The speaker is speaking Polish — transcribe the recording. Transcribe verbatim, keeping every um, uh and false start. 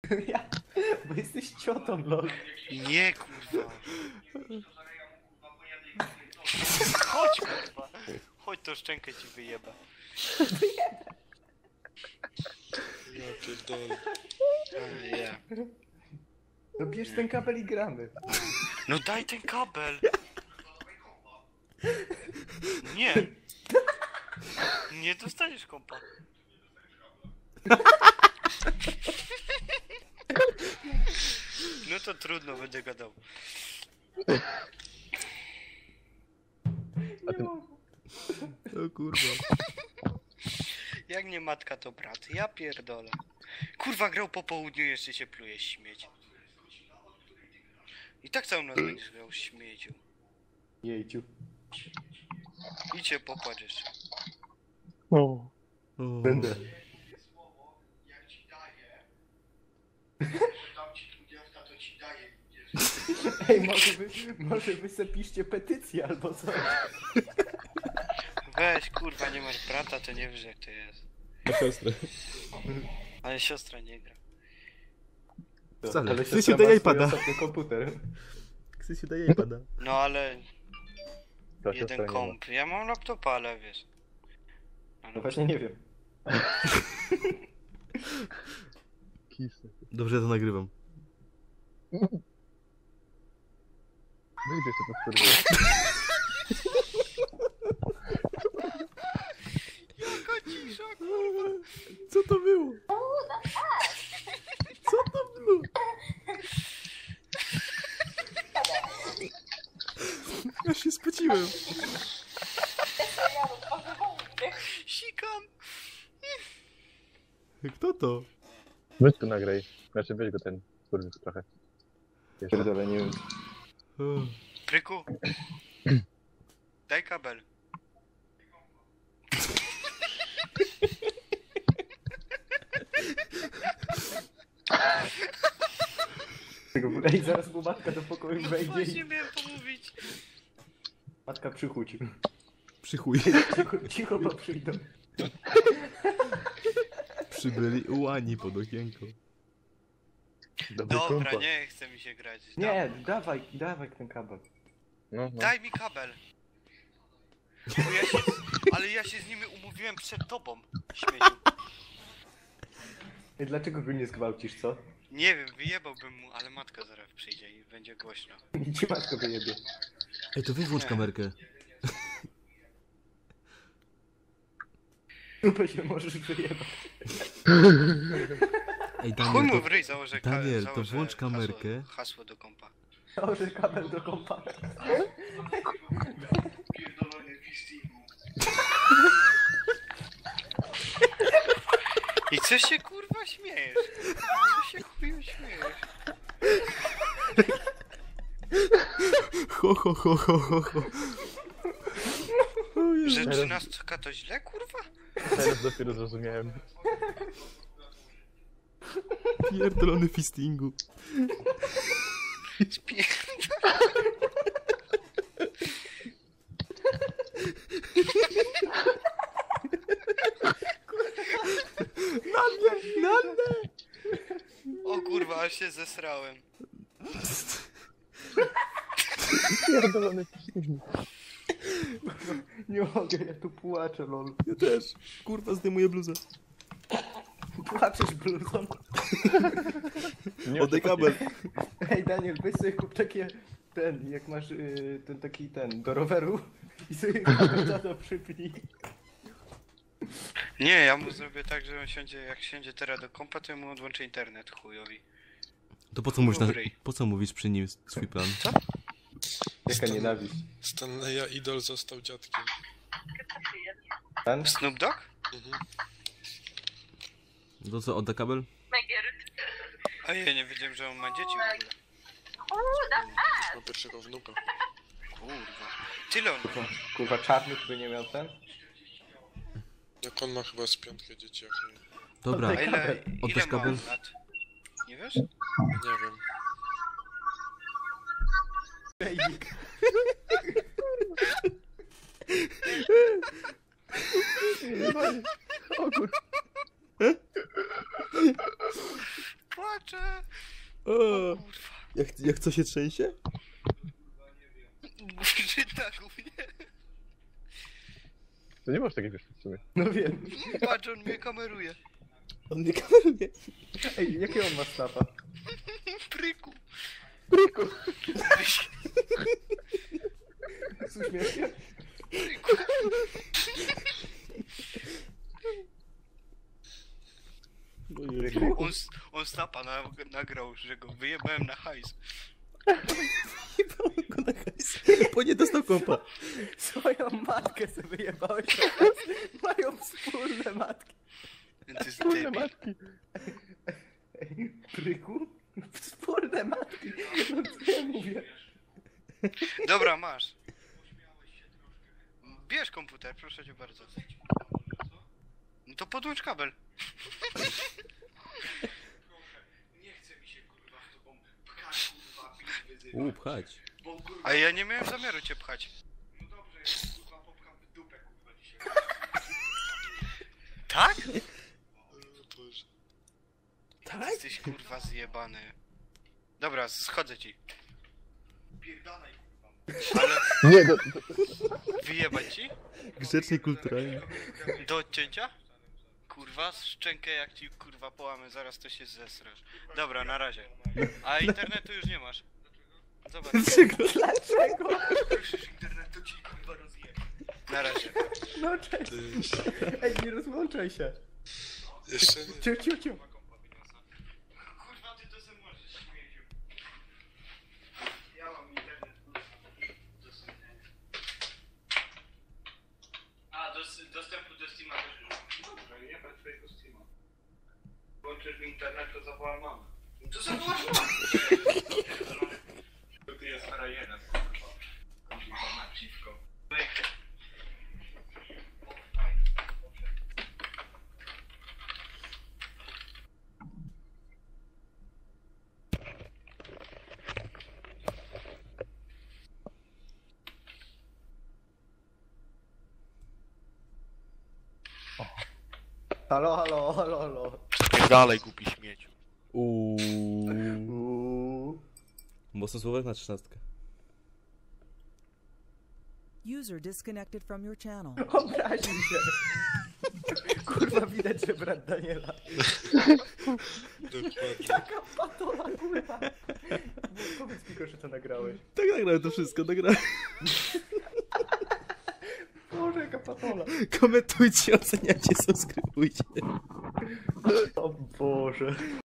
Ja, bo jesteś ciotą, lol. Nie, kurwa. Chodź, kurwa. Chodź, to szczękę ci wyjeba. Ja pierdolę. A, ja. No bierz ten kabel i gramy. No daj ten kabel. Nie. Nie dostaniesz kompa. No to trudno, będę gadał. Nie ty- mogę. O kurwa. Jak nie matka, to brat. Ja pierdolę. Kurwa, grał po południu, jeszcze się pluje śmieć. I tak całą noc będziesz grał śmieciu. Jejciu. Idźcie popłacz jeszcze. O. Będę. Ej, może wy, może wy se piszcie petycję albo co? Weź, kurwa, nie masz brata, to nie wiesz jak to jest. Na siostrę. Ale siostra nie gra. Wcale. Ale Krzysiu, siostra daj ma swój iPada. osobny komputer. Krzysiu, daj iPada. No ale Ta siostra jeden nie ma. komp. Ja mam laptopa, ale wiesz. No właśnie nie wiem. Kisy. Dobrze, ja to nagrywam. Wyjdzie się to skurwy. Jaka cisza, kurwa. Co to było? Co to było? Ja się spociłem. Sikam. Kto to? Weź tu nagraj. Znaczy weź go ten skurwy trochę. Jeszcze. Pierdolę, nie wiem. O. Pryku. Daj kabel. Ej, zaraz mu matka do pokoju No wejdzie właśnie i... miałem pomówić. Matka przychudź. Przychuj. Cicho, cicho, bo przyjdą. Przybyli ułani pod okienko. Dobry Dobra, kompas. nie chce mi się grać. Nie, dawaj, dawaj ten kabel. No, no. Daj mi kabel. Bo ja się, ale ja się z nimi umówiłem przed tobą, śmieciu. Ej, dlaczego go nie zgwałcisz, co? Nie wiem, wyjebałbym mu, ale matka zaraz przyjdzie i będzie głośno. I ci matko wyjebie. Ej, to wy włącz kamerkę. Bo się możesz wyjebać. Ej, Chuj Daniel, mu w to, ryj założę ka- Daniel, to założę włącz kamerkę. Hasło, hasło do kompa. Założę kabel do kompa. I co się kurwa śmiejesz? Co się chuju śmiejesz? Ho, ho, ho, ho, ho, ho. O Jezu. Że trzynastka to źle, kurwa? Teraz dopiero zrozumiałem. Pierdolony fistingu. Na mnie, na mnie! O kurwa, aż się zesrałem. Pierdolony. Nie mogę, ja tu płaczę, lol. Ja też. Kurwa, zdejmuję bluzę. Płaczesz bluzą. Nie Oddaj kabel. Ej, Daniel, weź sobie kup takie... Ten, jak masz yy, ten taki ten, do roweru i sobie kabel za to przypnij. Nie, ja mu zrobię tak, że on siądzie, jak siądzie teraz do kompa, to ja mu odłączę internet chujowi. To po co mówisz, na, Dobry. po co mówisz przy nim swój plan? Co? Jaka nienawiść. Stanleya Idol został dziadkiem. Ten? Snoop Dogg? Mhm. To co, odda kabel? A ja nie wiedziałem, że on ma dzieci w ogóle. Już ma pierwszego wnuka. Kurwa. Tyle on ma. Kurwa, czarny, który nie miał ten? Jak on ma chyba z piątkę dzieci, jak nie. Dobra, A ile, ile Oddasz ma kabel? on lat? Nie wiesz? Nie wiem. Bejlik. O kur... płaczę! O, O kurwa. jak, jak co się trzęsie? Żyta głównie. To nie masz takiej wiesz w sumie. No wiem. Patrz, on mnie kameruje. On mnie kameruje. Ej, jakie on ma snapa? Pryku. Pryku. Z uśmieszkiem? Pryku. Ojej. On, s- on snapa na, nagrał, że go wyjebałem na hajs. Jebałem go na hajs, bo nie dostał kompa. Swoją matkę sobie wyjebałeś na hajs. Mają wspólne matki. To jest Wspólne debil. matki. Ej, Pryku? Wspólne matki. No co ja mówię? Dobra, masz. Bierz komputer, proszę cię bardzo. No to podłącz kabel. Nie chce mi się kurwa w tobą pchać, kurwa, wyzywać. U, pchać. A ja nie miałem zamiaru cię pchać. No dobrze, ja kurwa popcham w dupę kurwa dzisiaj. Tak? O Boże. Tak? Jesteś kurwa zjebany. Dobra, schodzę ci. Pierdalaj kurwa. Ale Nie, do, do, wyjebać ci? Grzecznie, kulturalnie. Do odcięcia? Kurwa, szczękę jak ci kurwa połamę, zaraz to się zesrasz. Dobra, na razie. A internetu już nie masz. Zobacz. Dlaczego? Słyszysz, internetu ci kurwa rozjebie. Na razie. No cześć. Tyś. Ej, nie rozłączaj się. Jeszcze nie. Ciu, ciu, ciu. Kurwa, ty to se możesz, śmieciu. Ja mam internet. A, dos dostępu do Steama też już mam. Dobrze, nie ma twojego Steama. Włączysz mi internet, to zawołam mamę. No to zawołasz mamę. To ty jest frajerem, kurwa. Kurwa, naprzeciwko. Halo, halo, halo, halo. Dalej, głupi śmieciu. Uuu. Uuu. Mocno słowek na trzynastkę. User disconnected from your channel. Obraził się. Kurwa, widać, że brat Daniela. Dokładnie. Taka patola, kurwa. Powiedz mi, że to nagrałeś. Tak nagrałem to wszystko, nagrałem. Boże, jaka patola. Komentujcie, oceniajcie, subskrybujcie. O Boże.